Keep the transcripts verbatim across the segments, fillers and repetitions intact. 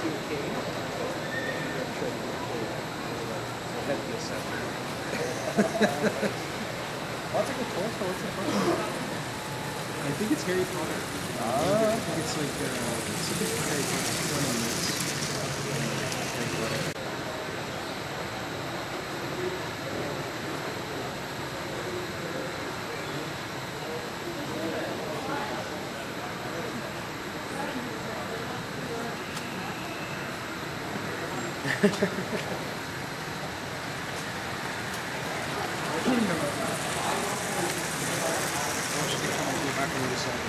What's a good course? What's it called? I think it's Harry Potter. Ah. I think it's like uh, something for Harry Potter. One on this. I don't know. I should be trying to go back on the other side.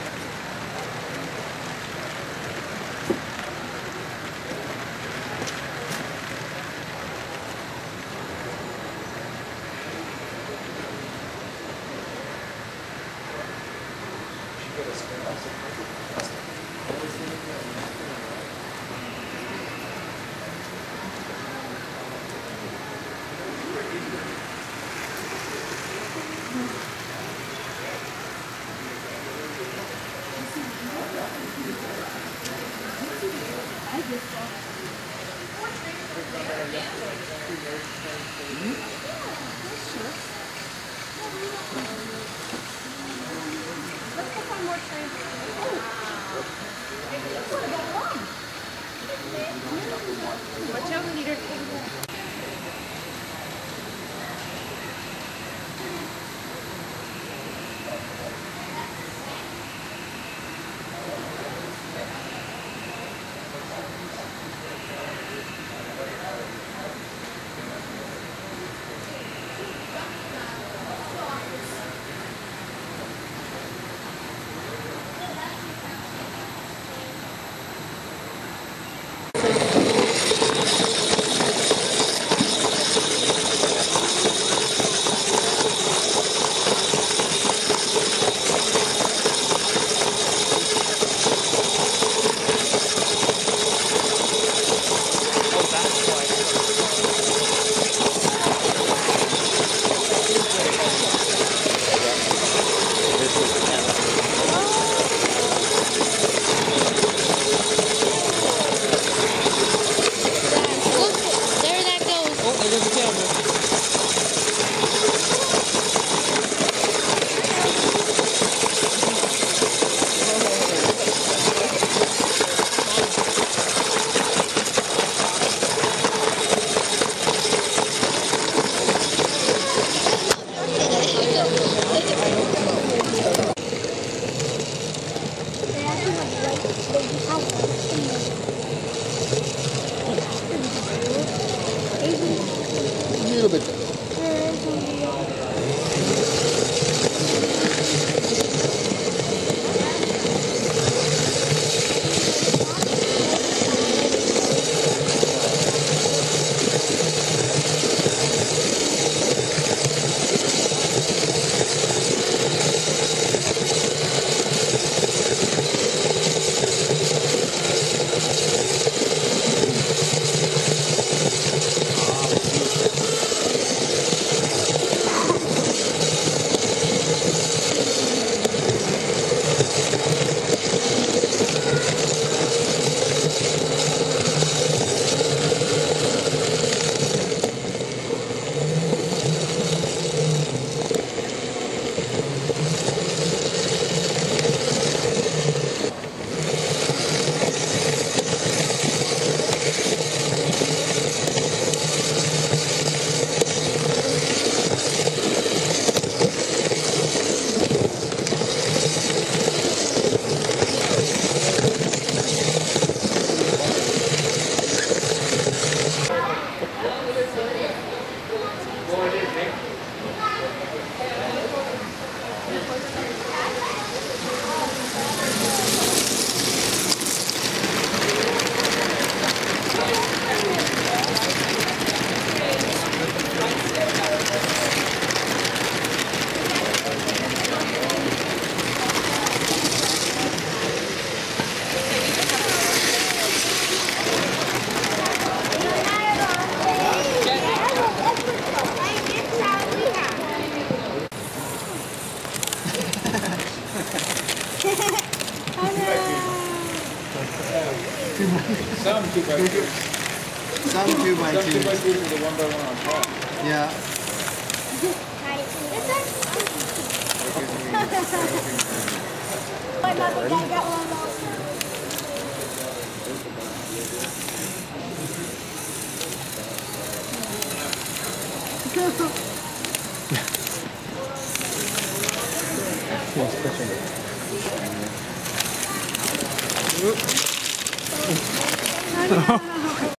Watch out, leader. two by Some two by two. some two by Some two by twos. two with a one by one on top. Yeah. My mother got one more. Yes,